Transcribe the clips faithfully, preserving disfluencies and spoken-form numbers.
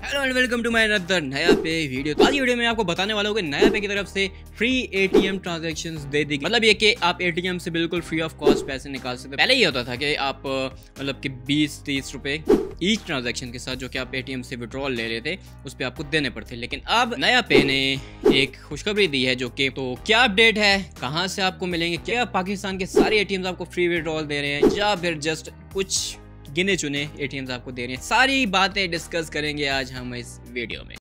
Hello and welcome to my another Naya pay video. तो आज की वीडियो में आपको बताने वाला हूँ कि नया पे की तरफ से फ्री एटीएम ट्रांजैक्शंस दे दी। मतलब ये कि आप एटीएम से बिल्कुल फ्री ऑफ कॉस्ट पैसे निकाल सकते हैं। पहले ये होता था कि आप मतलब कि बीस तीस रुपए ईच ट्रांजैक्शन के साथ जो कि आप एटीएम से विड्रॉल ले लेते उस पर आपको देने पड़ते, लेकिन अब नया पे ने एक खुशखबरी दी है जो कि तो क्या अपडेट है, कहाँ से आपको मिलेंगे, क्या पाकिस्तान के सारे एटीएम आपको फ्री विड्रॉल दे रहे हैं या फिर जस्ट कुछ गिने चुने एटीएम्स आपको दे रहे हैं। सारी बातें डिस्कस करेंगे आज हम इस वीडियो में।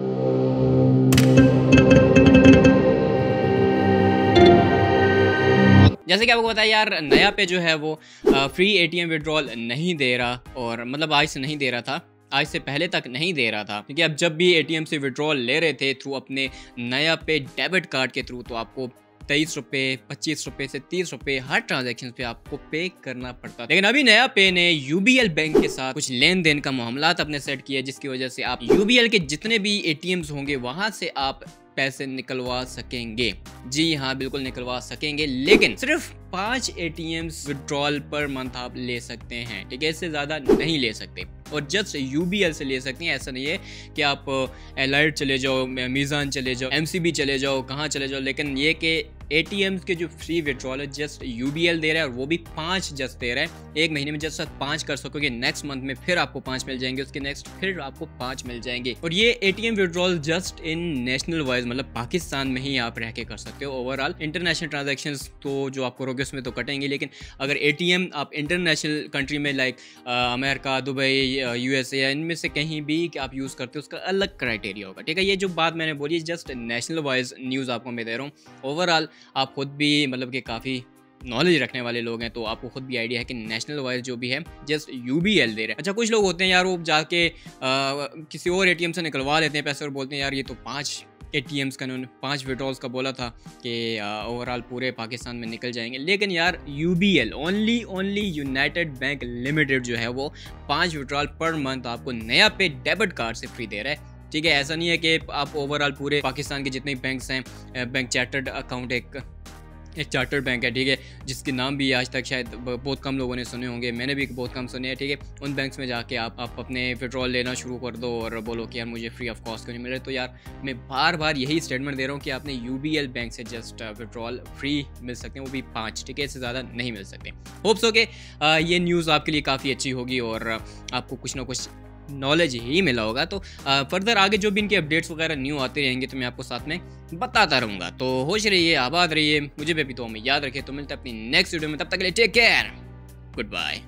जैसे कि आपको पता है यार, नया पे जो है वो फ्री एटीएम विड्रॉल नहीं दे रहा, और मतलब आज से नहीं दे रहा था, आज से पहले तक नहीं दे रहा था, क्योंकि आप जब भी एटीएम से विड्रॉल ले रहे थे थ्रू अपने नया पे डेबिट कार्ड के थ्रू, तो आपको तेईस रुपये पच्चीस रुपये से तीस रुपये हर ट्रांजैक्शन पे आपको पे करना पड़ता। लेकिन अभी नया पे ने यूबीएल बैंक के साथ कुछ लेन देन का मामला अपने सेट किया, जिसकी वजह से आप यूबीएल के जितने भी एटीएम्स होंगे वहां से आप पैसे निकलवा सकेंगे। जी हाँ, बिल्कुल निकलवा सकेंगे, लेकिन सिर्फ पांच एटीएम्स विड्रॉल पर मंथ आप ले सकते हैं। ठीक है, इससे ज़्यादा नहीं ले सकते, और जस्ट यूबीएल से ले सकते हैं। ऐसा नहीं है कि आप एलाइट चले जाओ, मीज़ान चले जाओ, एमसीबी चले जाओ, कहाँ चले जाओ, लेकिन ये कि एटीएम्स के जो फ्री विड्रॉल है जस्ट यूबीएल दे रहा है, और वो भी पाँच जस्ट दे रहा है। एक महीने में जस्ट पाँच कर सकोगे, नेक्स्ट मंथ में फिर आपको पाँच मिल जाएंगे, उसके नेक्स्ट फिर आपको पाँच मिल जाएंगे। और ये ATM withdrawal just in national wise, मतलब पाकिस्तान में ही आप रह के कर सकते हो। ओवरऑल इंटरनेशनल ट्रांजैक्शंस तो जो आपको रोगे उसमें तो कटेंगे, लेकिन अगर एटीएम आप इंटरनेशनल कंट्री में लाइक अमेरिका, दुबई, यूएसए, इनमें से कहीं भी आप यूज़ करते हो, उसका अलग क्राइटेरिया होगा। ठीक है, ये जो बात मैंने बोली जस्ट नेशनल वाइज न्यूज़ आपको मैं दे रहा हूँ। ओवरऑल आप खुद भी मतलब कि काफ़ी नॉलेज रखने वाले लोग हैं, तो आपको खुद भी आइडिया है कि नेशनल वाइज जो भी है जस्ट यूबीएल दे रहे हैं। अच्छा, कुछ लोग होते हैं यार, वो जाके आ, किसी और एटीएम से निकलवा लेते हैं पैसे और बोलते हैं यार ये तो पाँच एटीएम्स का उन्होंने पाँच विड्रॉल्स का बोला था कि ओवरऑल पूरे पाकिस्तान में निकल जाएंगे, लेकिन यार UBL only only United Bank Limited जो है वो पाँच विड्रॉल पर मंथ आपको नया पे डेबिट कार्ड से फ्री दे रहा है। ठीक है, ऐसा नहीं है कि आप ओवरऑल पूरे पाकिस्तान के जितने बैंक्स हैं, बैंक चार्टर्ड अकाउंट एक एक चार्टर्ड बैंक है, ठीक है, जिसके नाम भी आज तक शायद बहुत कम लोगों ने सुने होंगे, मैंने भी बहुत कम सुने हैं। ठीक है, उन बैंक्स में जाके आप आप अपने विड्रॉल लेना शुरू कर दो और बोलो कि यार मुझे फ्री ऑफ कॉस्ट क्यों नहीं मिल रहा। तो यार मैं बार बार यही स्टेटमेंट दे रहा हूँ कि आपने यूबीएल बैंक से जस्ट विड्रॉल फ्री मिल सकते हैं, वो भी पाँच। ठीक है, इससे ज़्यादा नहीं मिल सकते। होप्स हो के ये न्यूज़ आपके लिए काफ़ी अच्छी होगी और आपको कुछ ना कुछ नॉलेज ही मिला होगा। तो फर्दर आगे जो भी इनके अपडेट्स वगैरह न्यू आते रहेंगे तो मैं आपको साथ में बताता रहूँगा। तो होश रहिए, आबाद रहिए, मुझे भी तो हमें याद रखिए। तो मिलते हैं अपनी नेक्स्ट वीडियो में, तब तक के लिए टेक केयर, गुड बाय।